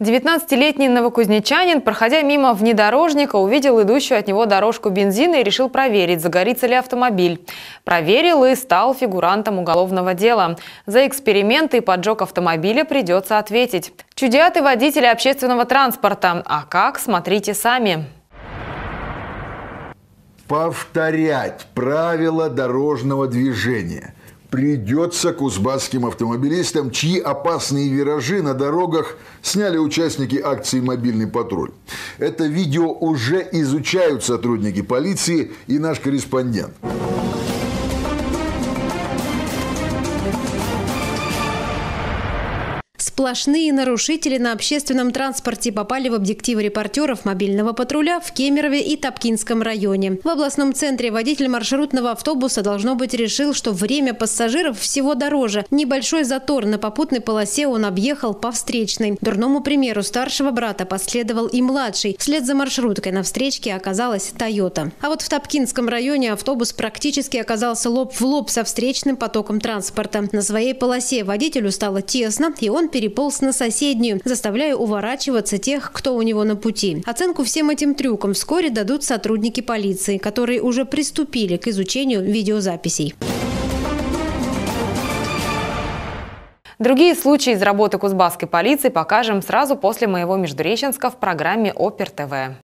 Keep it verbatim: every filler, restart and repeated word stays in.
девятнадцатилетний новокузнечанин, проходя мимо внедорожника, увидел идущую от него дорожку бензина и решил проверить, загорится ли автомобиль. Проверил и стал фигурантом уголовного дела. За эксперименты и поджог автомобиля придется ответить. Чудят и водители общественного транспорта. А как, смотрите сами. Повторять правила дорожного движения придется кузбасским автомобилистам, чьи опасные виражи на дорогах сняли участники акции «Мобильный патруль». Это видео уже изучают сотрудники полиции и наш корреспондент. Сплошные нарушители на общественном транспорте попали в объективы репортеров «Мобильного патруля» в Кемерове и Топкинском районе. В областном центре водитель маршрутного автобуса, должно быть, решил, что время пассажиров всего дороже. Небольшой затор на попутной полосе он объехал по встречной. Дурному примеру старшего брата последовал и младший. Вслед за маршруткой на встречке оказалась «Тойота». А вот в Топкинском районе автобус практически оказался лоб в лоб со встречным потоком транспорта. На своей полосе водителю стало тесно, и он переполз Переполз на соседнюю, заставляя уворачиваться тех, кто у него на пути. Оценку всем этим трюкам вскоре дадут сотрудники полиции, которые уже приступили к изучению видеозаписей. Другие случаи из работы кузбасской полиции покажем сразу после моего Междуреченска в программе Опер ТВ.